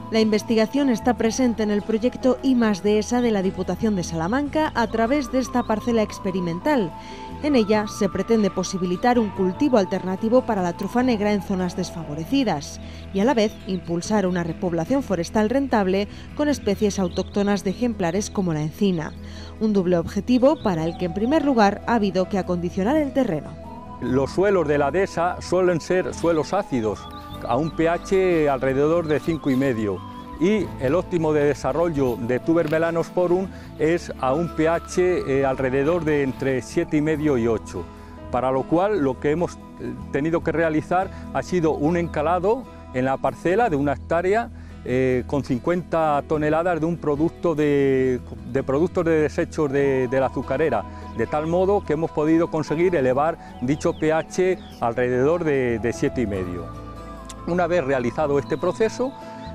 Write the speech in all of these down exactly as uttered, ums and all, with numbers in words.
La investigación está presente en el proyecto I más Dehesa de la Diputación de Salamanca a través de esta parcela experimental. En ella se pretende posibilitar un cultivo alternativo para la trufa negra en zonas desfavorecidas y a la vez impulsar una repoblación forestal rentable con especies autóctonas de ejemplares como la encina. Un doble objetivo para el que en primer lugar ha habido que acondicionar el terreno. Los suelos de la dehesa suelen ser suelos ácidos, a un pH alrededor de cinco y medio, y el óptimo de desarrollo de Tuber melanosporum es a un pH eh, alrededor de entre siete y medio y ocho, para lo cual lo que hemos tenido que realizar ha sido un encalado en la parcela de una hectárea eh, con cincuenta toneladas de un producto de, de productos de desechos de, de la azucarera, de tal modo que hemos podido conseguir elevar dicho pH alrededor de, de siete y medio. Una vez realizado este proceso,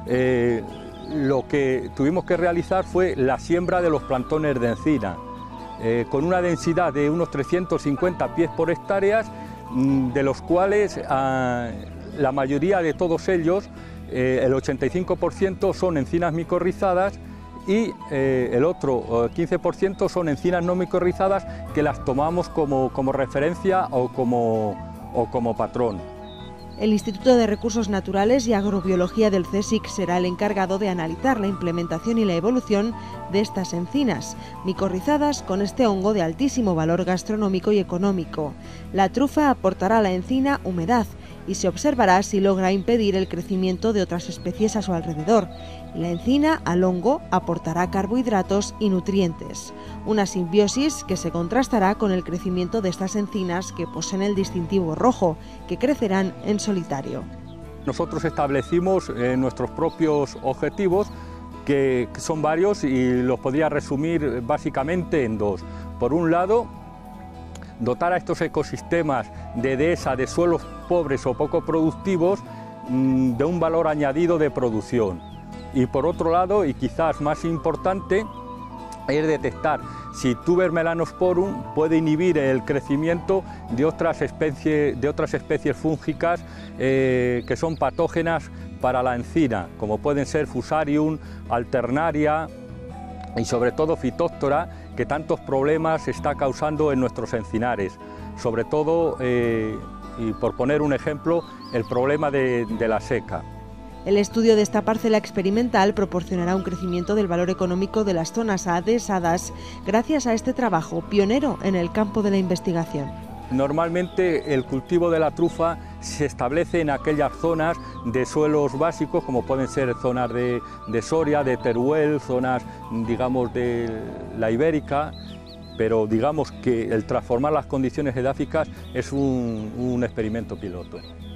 eh, lo que tuvimos que realizar fue la siembra de los plantones de encina, eh, con una densidad de unos trescientos cincuenta pies por hectárea, de los cuales ah, la mayoría de todos ellos, eh, el ochenta y cinco por ciento son encinas micorrizadas y eh, el otro eh, quince por ciento son encinas no micorrizadas que las tomamos como, como referencia o como, o como patrón. El Instituto de Recursos Naturales y Agrobiología del CSIC será el encargado de analizar la implementación y la evolución de estas encinas, micorrizadas con este hongo de altísimo valor gastronómico y económico. La trufa aportará a la encina humedad y se observará si logra impedir el crecimiento de otras especies a su alrededor. Y la encina al hongo aportará carbohidratos y nutrientes. Una simbiosis que se contrastará con el crecimiento de estas encinas que poseen el distintivo rojo, que crecerán en solitario. Nosotros establecimos eh, nuestros propios objetivos, que, que son varios y los podría resumir básicamente en dos. Por un lado, dotar a estos ecosistemas de dehesa, de suelos pobres o poco productivos, mmm, de un valor añadido de producción. Y por otro lado, y quizás más importante, es detectar si Tuber melanosporum puede inhibir el crecimiento de otras especies, de otras especies fúngicas eh, que son patógenas para la encina, como pueden ser Fusarium, Alternaria y sobre todo Phytophthora, que tantos problemas está causando en nuestros encinares, sobre todo, eh, y por poner un ejemplo, el problema de, de la seca. El estudio de esta parcela experimental proporcionará un crecimiento del valor económico de las zonas adhesadas gracias a este trabajo pionero en el campo de la investigación. Normalmente el cultivo de la trufa se establece en aquellas zonas de suelos básicos, como pueden ser zonas de, de Soria, de Teruel, zonas, digamos, de la Ibérica, pero digamos que el transformar las condiciones edáficas es un, un experimento piloto.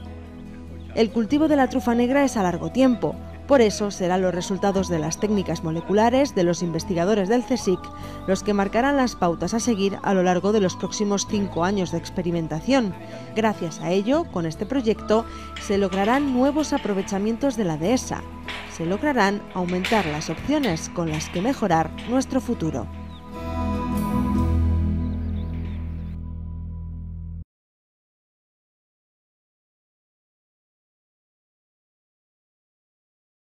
El cultivo de la trufa negra es a largo tiempo, por eso serán los resultados de las técnicas moleculares de los investigadores del CSIC los que marcarán las pautas a seguir a lo largo de los próximos cinco años de experimentación. Gracias a ello, con este proyecto, se lograrán nuevos aprovechamientos de la dehesa, se lograrán aumentar las opciones con las que mejorar nuestro futuro.